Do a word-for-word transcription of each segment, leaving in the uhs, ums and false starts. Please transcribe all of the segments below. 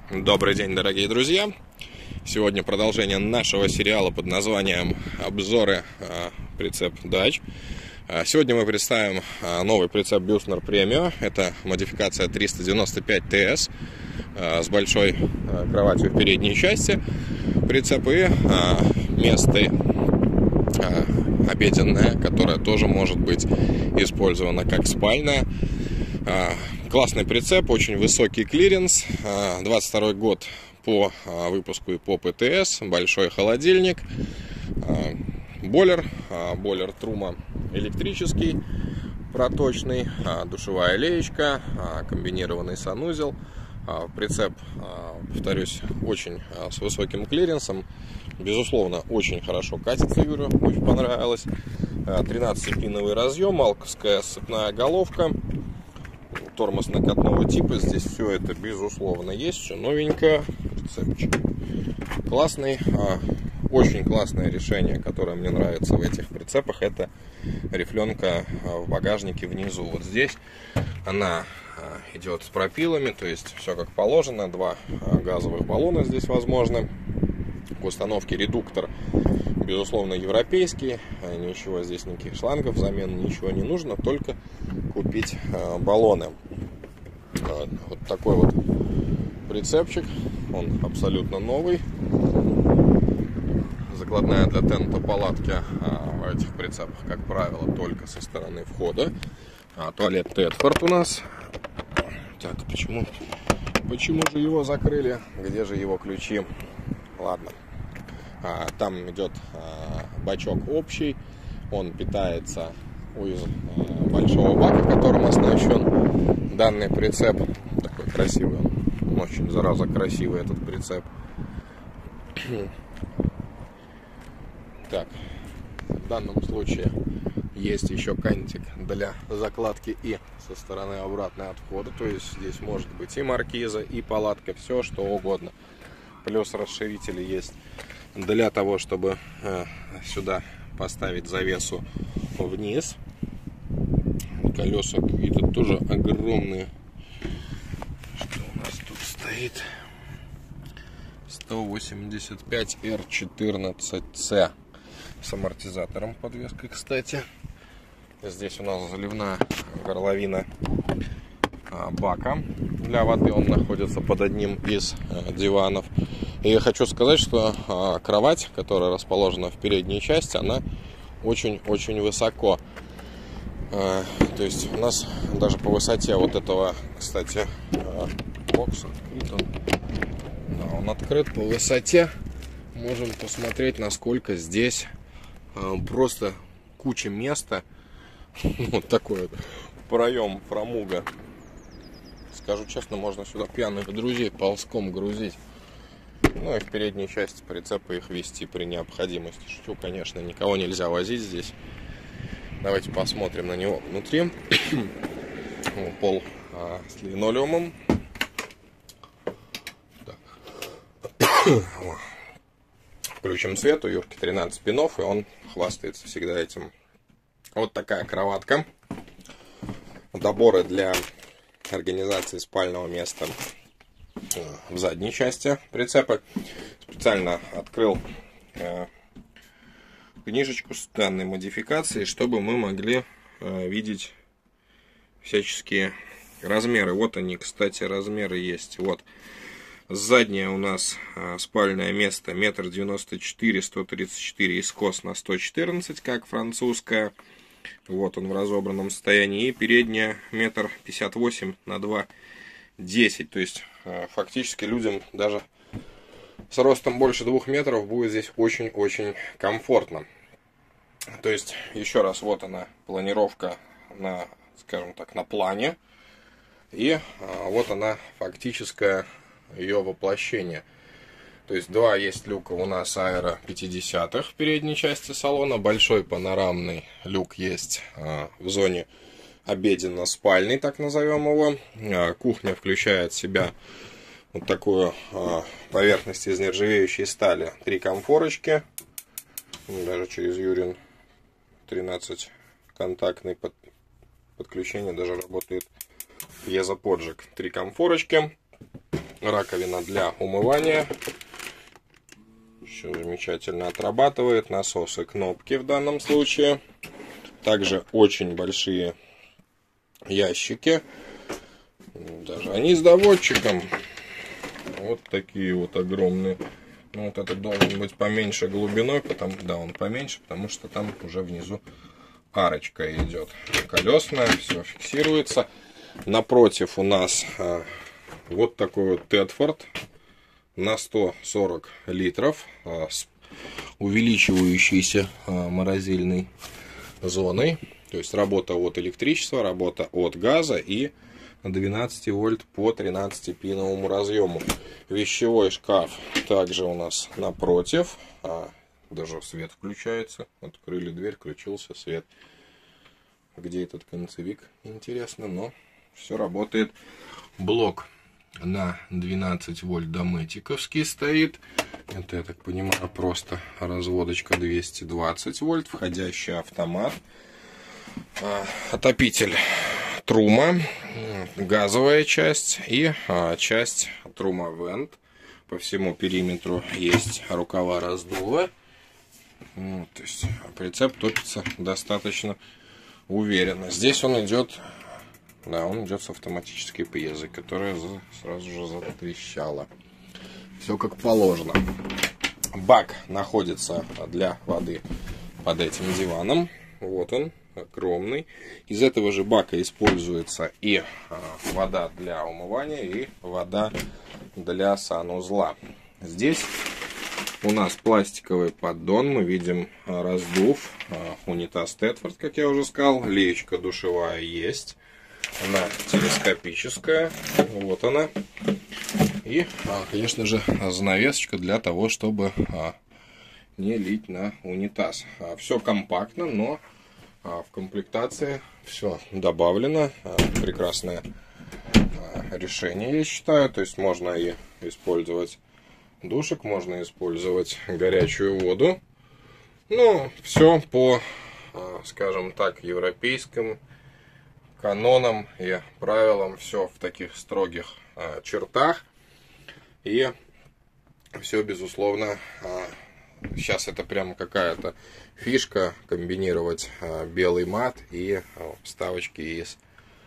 Добрый день, дорогие друзья! Сегодня продолжение нашего сериала под названием «Обзоры э, прицеп Дач». Сегодня мы представим э, новый прицеп Бюстнер Премио. Это модификация триста девяносто пять тэ эс э, с большой э, кроватью в передней части. Прицеп и э, место э, обеденное, которое тоже может быть использовано как спальное. Э, Классный прицеп, очень высокий клиренс, двадцать второй год по выпуску и по пэ тэ эс, большой холодильник, бойлер, бойлер Трума электрический, проточный, душевая леечка, комбинированный санузел. Прицеп, повторюсь, очень с высоким клиренсом, безусловно, очень хорошо катится, Юрию очень понравилось. тринадцатипиновый разъем, малковская сцепная головка. Тормоз накатного типа, здесь все это безусловно есть, все новенькое, прицепчик классный, очень классное решение, которое мне нравится в этих прицепах, это рифленка в багажнике внизу. Вот здесь она идет с пропилами, то есть все как положено, два газовых баллона здесь возможно. К установке редуктор, безусловно, европейский, ничего здесь, никаких шлангов, взамен ничего не нужно, только купить э, баллоны. Вот, вот такой вот прицепчик, он абсолютно новый. Закладная для тента палатки э, в этих прицепах, как правило, только со стороны входа. А, туалет Тедфорд у нас. Так, почему, почему же его закрыли? Где же его ключи? Ладно. А, там идет а, бачок общий, он питается из а, большого бака, которым оснащен данный прицеп. Такой красивый, он очень, зараза, красивый этот прицеп. Так, в данном случае есть еще кантик для закладки и со стороны обратной от входа, то есть здесь может быть и маркиза, и палатка, все что угодно. Плюс расширители есть для того, чтобы э, сюда поставить завесу вниз. Колеса какие-то тоже огромные. Что у нас тут стоит? сто восемьдесят пять эр четырнадцать цэ с амортизатором, подвеской, кстати. Здесь у нас заливная горловина э, бака для воды. Он находится под одним из э, диванов. И я хочу сказать, что а, кровать, которая расположена в передней части, она очень-очень высоко. А, то есть у нас даже по высоте вот этого, кстати, а, бокс открыт. Он, да, он открыт по высоте. Можем посмотреть, насколько здесь а, просто куча места. Вот такой вот проем, промуга. Скажу честно, можно сюда пьяных друзей ползком грузить. Ну и в передней части прицепа их вести при необходимости. Шучу, конечно, никого нельзя возить здесь. Давайте посмотрим на него внутри. Пол а, с линолеумом. Включим свет, у Юрки тринадцать пинов, и он хвастается всегда этим. Вот такая кроватка. Доборы для организации спального места в задней части прицепа. Специально открыл э, книжечку с данной модификацией, чтобы мы могли э, видеть всяческие размеры. Вот они, кстати, размеры есть. Вот заднее у нас э, спальное место метр девяносто четыре, сто тридцать четыре и скос на сто четырнадцать, как французская. Вот он в разобранном состоянии. И передняя метр пятьдесят восемь на два десять. То есть фактически людям даже с ростом больше двух метров будет здесь очень-очень комфортно. То есть, еще раз, вот она, планировка на, скажем так, на плане. И а, вот она, фактическое ее воплощение. То есть, два есть люка у нас аэро пятидесятых в передней части салона. Большой панорамный люк есть а, в зоне обеденно-спальный, так назовем его. Кухня включает в себя вот такую поверхность из нержавеющей стали. Три комфорочки. Даже через Юрин тринадцать контактный под, подключение даже работает пьезоподжиг. Три комфорочки. раковина для умывания. Еще замечательно отрабатывает. Насосы, кнопки в данном случае. Также очень большие ящики. Даже они с доводчиком. Вот такие вот огромные. Ну, вот этот должен быть поменьше глубиной. Потому, да, он поменьше, потому что там уже внизу арочка идет. Колесная, все фиксируется. Напротив у нас а, вот такой вот Тедфорд на сто сорок литров а, с увеличивающейся а, морозильной зоной. То есть работа от электричества, работа от газа и двенадцать вольт по тринадцатипиновому разъему. Вещевой шкаф также у нас напротив. А, даже свет включается. Открыли дверь, включился свет. Где этот концевик? Интересно, но все работает. Блок на двенадцать вольт дометиковский стоит. Это, я так понимаю, просто разводочка двести двадцать вольт. Входящий автомат. Отопитель Трума. Газовая часть и часть Трума Вент. По всему периметру есть рукава раздува. Вот, то есть прицеп топится достаточно уверенно. Здесь он идет, да, он идет с автоматической пьезой, которая сразу же затрещала. Все как положено. Бак находится для воды под этим диваном. Вот он, огромный. Из этого же бака используется и вода для умывания, и вода для санузла. Здесь у нас пластиковый поддон, мы видим раздув, унитаз Тедфорд, как я уже сказал, леечка душевая есть, она телескопическая, вот она, и, конечно же, занавесочка для того, чтобы не лить на унитаз. Все компактно, но в комплектации все добавлено, прекрасное решение, я считаю, то есть можно и использовать душек, можно использовать горячую воду. Ну, все по, скажем так, европейским канонам и правилам. Все в таких строгих чертах. И все, безусловно, сейчас это прям какая-то фишка комбинировать белый мат и вставочки из,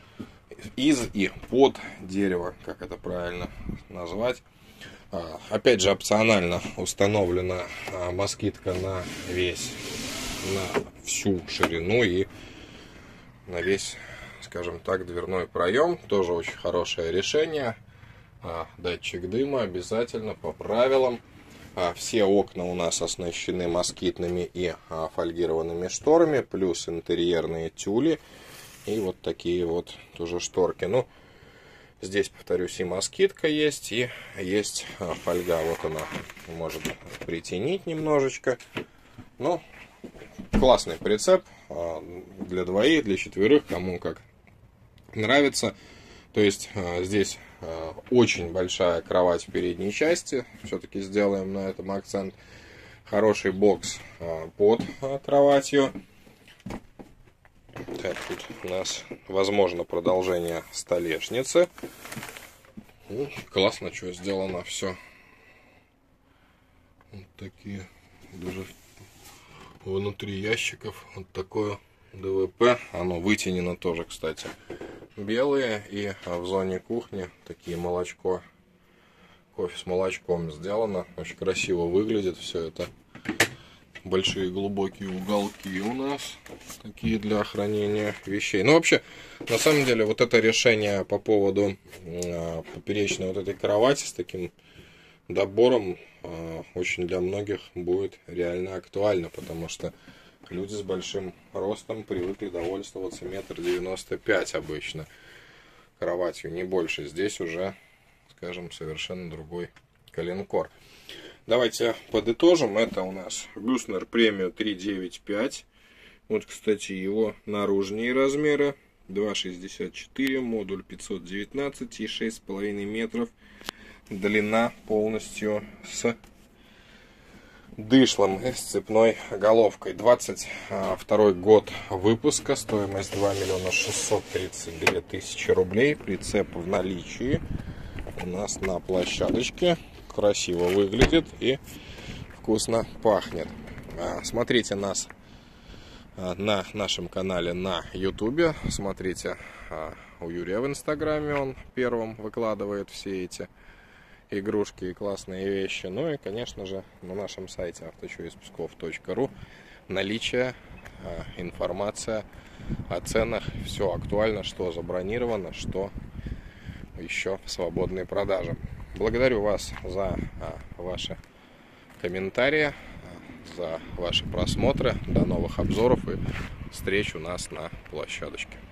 из и под дерева, как это правильно назвать. Опять же, опционально установлена москитка на весь, на всю ширину и на весь, скажем так, дверной проем. Тоже очень хорошее решение. Датчик дыма обязательно по правилам. Все окна у нас оснащены москитными и фольгированными шторами, плюс интерьерные тюли и вот такие вот тоже шторки. Ну, здесь, повторюсь, и москитка есть, и есть фольга. Вот она может притянить немножечко. Ну, классный прицеп для двоих, для четверых, кому как нравится. То есть здесь очень большая кровать в передней части. Все-таки сделаем на этом акцент. Хороший бокс под кроватью. Так, тут у нас возможно продолжение столешницы. Ну, классно, что сделано все. Вот такие, даже внутри ящиков вот такое ДВП. Оно вытянено тоже, кстати, белые. И в зоне кухни такие молочко, кофе с молочком сделано. Очень красиво выглядит все это. Большие глубокие уголки у нас такие для хранения вещей. Ну, вообще, на самом деле, вот это решение по поводу э, поперечной вот этой кровати с таким добором э, очень для многих будет реально актуально, потому что люди с большим ростом привыкли довольствоваться метр девяносто пять обычно кроватью, не больше. Здесь уже, скажем, совершенно другой коленкор. Давайте подытожим. Это у нас Бюснер Премио три девять пять. Вот, кстати, его наружные размеры. два шестьдесят четыре, модуль пятьсот девятнадцать и шесть с половиной метров. Длина полностью с дышлом и с цепной головкой. двадцать второй год выпуска. Стоимость два миллиона шестьсот тридцать две тысячи рублей. Прицеп в наличии. у нас на площадочке. Красиво выглядит и вкусно пахнет. Смотрите нас на нашем канале на ютубе. Смотрите у Юрия в инстаграме, он первым выкладывает все эти игрушки и классные вещи. Ну и, конечно же, на нашем сайте авточуиз псков точка ру наличие, информация о ценах, все актуально, что забронировано, что еще в свободной продаже. Благодарю вас за ваши комментарии, за ваши просмотры. До новых обзоров и встреч у нас на площадочке.